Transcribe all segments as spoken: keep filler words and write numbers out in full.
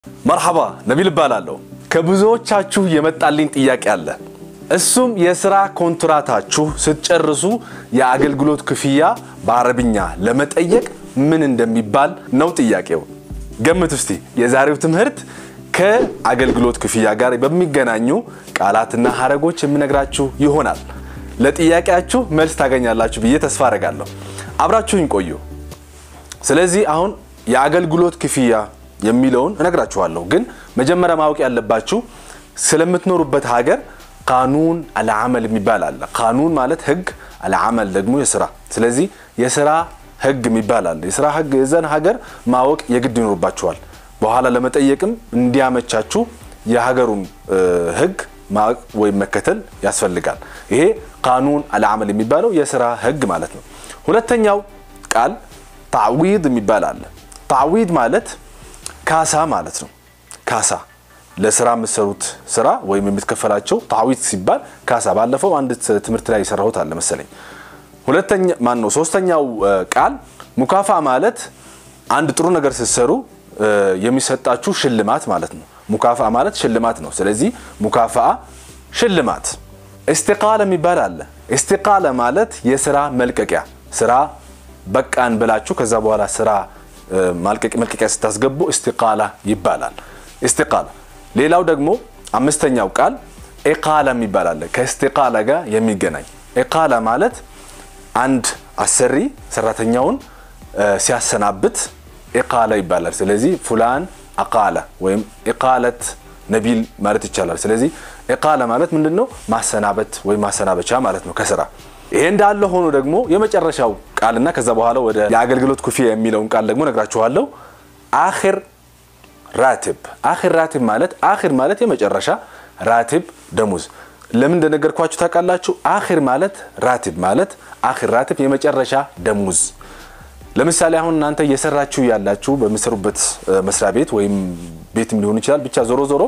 مرحبا نبيل بالالو ከብዙዎቻችሁ የመጣልኝ ጥያቄ አለ እሱም የሥራ ኮንትራታችሁ ስትጨርሱ የአገልግሎት ክፍያ በአረብኛ ለመጠየቅ ምን እንደሚባል ነው ጥያቄው ገምቱ እስቲ የዛሬው ትምህርት ከአገልግሎት ክፍያ ጋር በሚገናኙ ቃላትና ሐረጎች የምነግራችሁ ይሆናል ለጥያቄያችሁ መልስ ታገኛላችሁ ብዬ ተስፋ አደርጋለሁ አብራችሁኝ ቆዩ ስለዚህ አሁን የአገልግሎት ክፍያ የሚለውን እነግራችኋለሁ ግን መጀመሪያ ማወቅ ያለባችሁ ስለምትኖሩበት ሀገር قانون العمل የሚባል አለ قانون ማለት ህግ العمل ደግሞ የሥራ ስለዚህ የሥራ ህግ የሚባል አለ የሥራ ህግ የዘን ሀገር ማወቅ የግድ ይኖርባችኋል በኋላ ለመጠየቅም እንዲያመቻችሁ የሀገሩን ህግ ማወቅ ወይ መከተል ያስፈልጋል ይሄ قانون العمل የሚባለው የሥራ ህግ ማለት ነው ሁለተኛው ቃል تعويض የሚባል አለ تعويض ማለት ካሳ ማለት ነው ካሳ ለሥራ መስሩት ሥራ ወይም የምትከፈላቸው تعويض ሲባል ካሳ ባለፈው አንድ ትምርት ላይ ይሰራውት አለ መሰለኝ ሁለተኛ ማን ነው ሶስተኛው ቃል ሙካፋ ማለት አንድ ጥሩ ነገር ሲሰሩ የሚሰጣችሁ ሽልማት ማለት ነው ሙካፋ ማለት ሽልማት ነው ስለዚህ ሙካፋ ሽልማት استقاله የሚባል አለ استقاله ማለት የሥራ መልቀቂያ ሥራ በቃን ብላችሁ ከዛ በኋላ ሥራ ማልቀቅ መልቀቂያ ስታስገቡ استقاله ይባላል استقاله ሌላው ደግሞ አምስተኛው ቃል ኢቃላ የሚባል አለ ከእስቲቃላ ጋር የሚገናኝ ኢቃላ ማለት አንድ አሰሪ ሰራተኛውን ሲያሰናብት ኢቃላ ይባላል ስለዚህ ፉላን አቃላ ወይም ኢቃለት ነቢል ማለት ይቻላል ስለዚህ ኢቃላ ማለት ምንድነው ማሰናበት ወይ ማሰናበቻ ማለት ነው ከሥራ ይሄ እንዳለ ሆኖ ደግሞ የመጨረሻው ቃልና ከዛ በኋላ ወደ የአገልግሎት ክፍያ የሚለውን ቃል ደግሞ ነግራችኋለሁ አኺር راتب آخر راتب مالت آخر مالت يمجرشة راتب دموز لمن دنقركواچو تاقالاتشو آخر مالت راتب مالت آخر راتب يمجرشة دموز لمثال هون نانت يسراتشو يالاتشو بمسروبت مسرا بيت ويم بيت مليون يشال بيتشا زورو زورو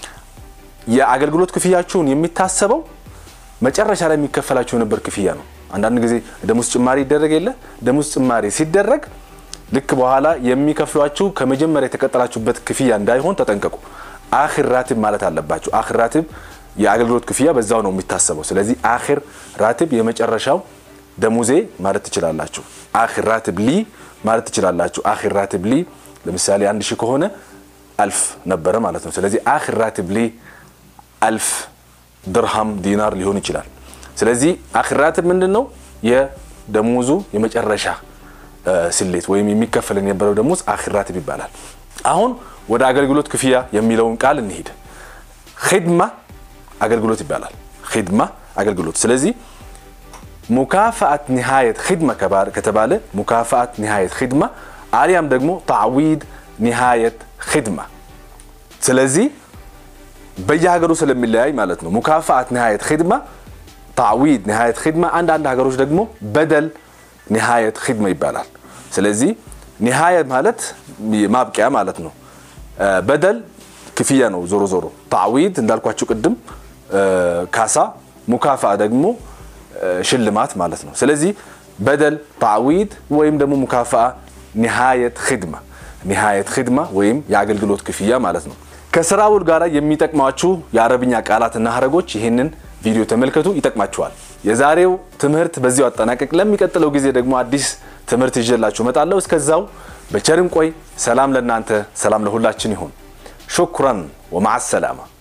يا አገልግሎት ክፍያችሁን የሚታሰበው መጨረሻ ላይ የሚከፈላችሁ ነበር ክፍያ ነው አንዳንድ ጊዜ ደሞዝ ጭማሪ ይደረግ የለ ደሞዝ ጭማሪ ሲደረግ ልክ በኋላ የሚከፍሏችሁ ከመጀመሪያ የተቀጠላችሁበት ክፍያ እንዳይሆን ተጠንቀቁ አኺር ራቲብ ማለት አለባችሁ አኺር ራቲብ የአገልግሎት ክፍያ በዛው ነው የሚታሰበው ስለዚህ አኺር ራቲብ የመጨረሻው ደሞዜ ማለት ትችላላችሁ አኺር ራቲብ ሊ ማለት ትችላላችሁ አኺር ራቲብ ሊ ለምሳሌ አንድ ሺህ ከሆነ አልፍ ነበር ማለት ነው ስለዚህ አኺር ራቲብ ሊ አልፍ ድርሃም ዲናር ሊሆን ይችላል ስለዚህ አኺር ራቲብ ምንድነው የደሞዙ የመጨረሻ ስሌት ወይም የሚከፈለን የነበረው ደሞዝ አኺር ራቲብ ይባላል አሁን ወደ አገልግሎት ክፍያ የሚለውን ቃል እንሂድ خدمه አገልግሎት ይባላል خدمه አገልግሎት ስለዚህ ሙካፋአት نهايه خدمه ከባር ከተባለ ሙካፋአት نهايه خدمه አሊያም ደግሞ تعويض نهايه خدمه ስለዚህ በየሀገሩ ስለሚለያይ ማለት ነው ሙካፋአት نهايه خدمه تعويض نهايه خدمه አንድ አንድ ሀገሮች ደግሞ بدل نهايه خدمه ይባላል ስለዚህ نهايه ማለት ማብቂያ ማለት ነው بدل ክፍያ ነው ዞሮ ዞሮ تعويض እንዳልኳችሁ ቅድም ካሳ ሙካፋ ደግሞ ሽልማት ማለት ነው ስለዚህ بدل تعويض ወይም ደግሞ ሙካፋ نهايه خدمه نهايه خدمه ወይም የአገልግሎት ክፍያ ማለት ነው ከሥራው ጋር የሚጠቅማችሁ የአረብኛ ቃላትና ሐረጎች ይሄንን ቪዲዮ ተመልከቱ ይጠቅማችኋል የዛሬው ትምህርት በዚሁ አጠናቀቅ ለሚቀጥለው ጊዜ ደግሞ አዲስ ትምህርት ይዤላችሁ መጣለው እስከዛው በቸርም ቆይ ሰላም ለእናንተ ሰላም ለሁላችን ይሁን شكرا ومع السلامه